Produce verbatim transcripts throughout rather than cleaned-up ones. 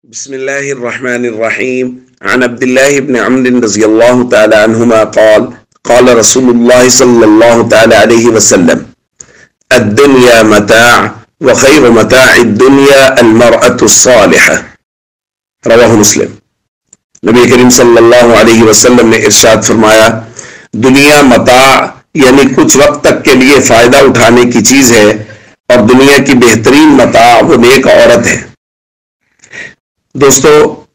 بسم الله الرحمن الرحيم عن عبد الله بن عمرو رضي الله تعالى عنهما قال قال رسول الله صلى الله تعالى عليه وسلم الدنيا متاع وخير متاع الدنيا المرأة الصالحة رواہ مسلم۔ نبی کریم صلی اللہ علیہ وسلم نے ارشاد فرمایا، دنیا متاع یعنی کچھ وقت تک کے لیے فائدہ اٹھانے کی چیز ہے، اور دنیا کی بہترین متاع وہ نیک عورت ہے۔ دوستو،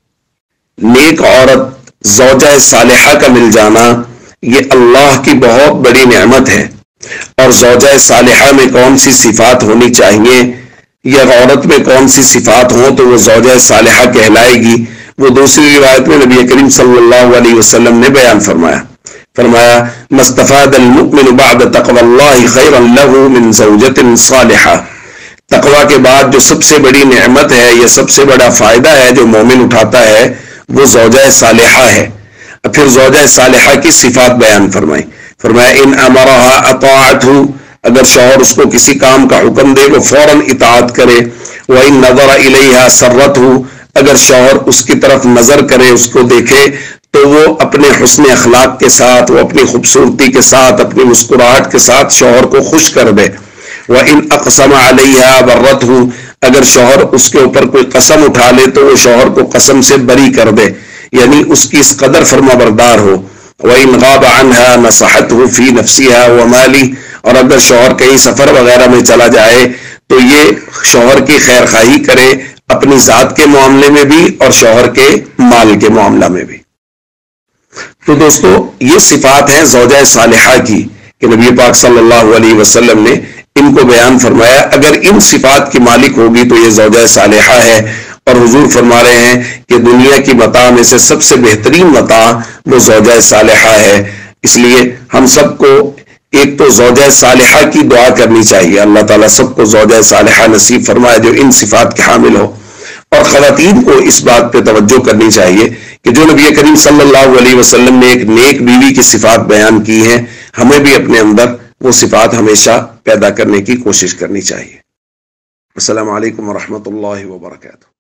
نیک عورت زوجہ صالحہ کا مل جانا یہ اللہ کی بہت بڑی نعمت ہے۔ اور زوجہ صالحہ میں کون سی صفات ہونی چاہیے یا عورت میں کون سی صفات ہوں تو وہ زوجہ صالحہ کہلائے گی، وہ دوسری روایت میں نبی کریم صلی اللہ علیہ وسلم نے بیان فرمایا فرمایا مستفاد المؤمن بعد تقوی اللہ خیرا له من زوجۃ صالحہ۔ تقوی کے بعد جو سب سے بڑی نعمت ہے یا سب سے بڑا فائدہ ہے جو مومن اٹھاتا ہے وہ زوجہ صالحہ ہے۔ پھر زوجہ صالحہ کی صفات بیان فرمائی فرمایا ان امرها اطاعته، اگر شوہر اس کو کسی کام کا حکم دے وہ فوراً اطاعت کرے۔ وَإِن نَظَرَ إِلَيْهَا سَرَّتْهُ، اگر شوہر اس کی طرف نظر کرے، اس کو دیکھے تو وہ اپنے حسن اخلاق کے ساتھ، وہ اپنی خوبصورتی کے ساتھ، اپنی مسکراہٹ کے ساتھ شوہر کو خوش کر دے۔ وَإِنْ أَقْسَمَ عَلَيْهَا بَرَّتْهُ، اگر شوہر اس کے اوپر کوئی قسم اٹھا لے تو وہ شوہر کو قسم سے بری کر دے، یعنی اس کی اس قدر فرما بردار ہو۔ وَإِنْ غَابَ عَنْهَا نَصَحَتْهُ فِي نَفْسِهَا وَمَالِهِ، اور اگر شوہر کہیں سفر وغیرہ میں چلا جائے تو یہ شوہر کی خیر خواہی کرے، اپنی ذات کے معاملے میں بھی اور شوہر کے مال کے معاملہ میں بھی۔ تو دوستو، یہ صفات ہیں زوجہ صالحہ کی کہ نبی پاک صلی اللہ علیہ وسلم نے ان کو بیان فرمایا، اگر ان صفات کی مالک ہوگی تو یہ زوجہ صالحہ ہے۔ اور حضور فرما رہے ہیں کہ دنیا کی متاع میں سے سب سے بہترین متاع وہ زوجہ صالحہ ہے۔ اس لیے ہم سب کو ایک تو زوجہ صالحہ کی دعا کرنی چاہیے، اللہ تعالیٰ سب کو زوجہ صالحہ نصیب فرمائے جو ان صفات کے حامل ہو۔ اور خواتین کو اس بات پہ توجہ کرنی چاہیے کہ جو نبی کریم صلی اللہ علیہ وسلم نے ایک نیک بیوی کی صفات بیان کی ہیں، ہمیں بھی اپنے اندر وہ صفات ہمیشہ پیدا کرنے کی کوشش کرنی چاہیے۔ السلام علیکم ورحمۃ اللہ وبرکاتہ۔